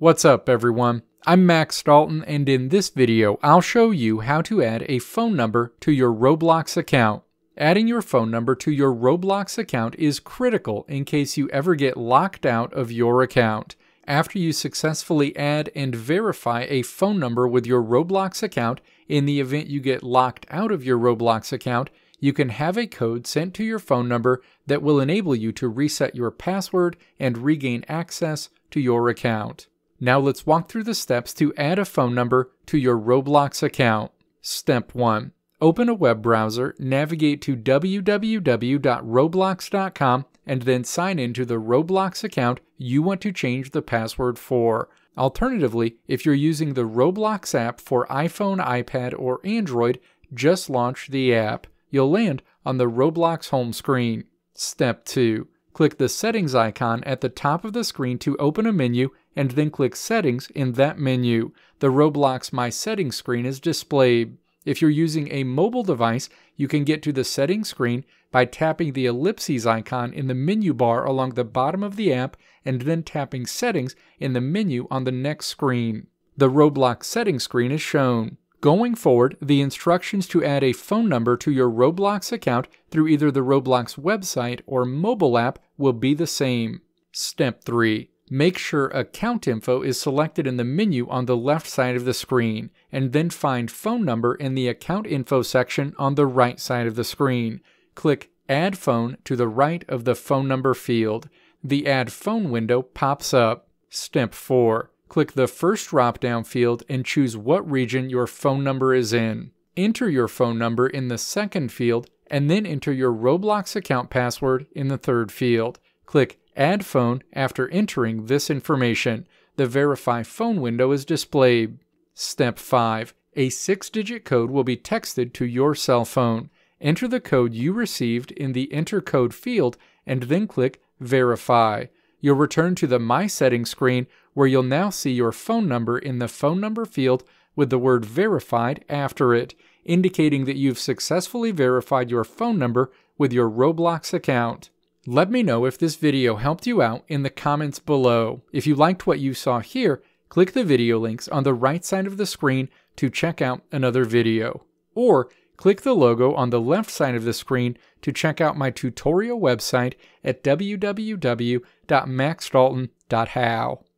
What's up, everyone? I'm Max Dalton, and in this video, I'll show you how to add a phone number to your Roblox account. Adding your phone number to your Roblox account is critical in case you ever get locked out of your account. After you successfully add and verify a phone number with your Roblox account, in the event you get locked out of your Roblox account, you can have a code sent to your phone number that will enable you to reset your password and regain access to your account. Now let's walk through the steps to add a phone number to your Roblox account. Step 1. Open a web browser, navigate to www.roblox.com, and then sign in to the Roblox account you want to change the password for. Alternatively, if you're using the Roblox app for iPhone, iPad, or Android, just launch the app. You'll land on the Roblox home screen. Step 2. Click the settings icon at the top of the screen to open a menu, and then click Settings in that menu. The Roblox My Settings screen is displayed. If you're using a mobile device, you can get to the settings screen by tapping the ellipses icon in the menu bar along the bottom of the app and then tapping Settings in the menu on the next screen. The Roblox settings screen is shown. Going forward, the instructions to add a phone number to your Roblox account through either the Roblox website or mobile app will be the same. Step 3. Make sure Account Info is selected in the menu on the left side of the screen, and then find Phone Number in the Account Info section on the right side of the screen. Click Add Phone to the right of the phone number field. The Add Phone window pops up. Step 4. Click the first drop-down field and choose what region your phone number is in. Enter your phone number in the second field, and then enter your Roblox account password in the third field. Click Add Phone after entering this information. The Verify Phone window is displayed. Step 5. A 6-digit code will be texted to your cell phone. Enter the code you received in the Enter Code field and then click Verify. You'll return to the My Settings screen where you'll now see your phone number in the phone number field with the word Verified after it, indicating that you've successfully verified your phone number with your Roblox account. Let me know if this video helped you out in the comments below. If you liked what you saw here, click the video links on the right side of the screen to check out another video. Or click the logo on the left side of the screen to check out my tutorial website at www.maxdalton.how.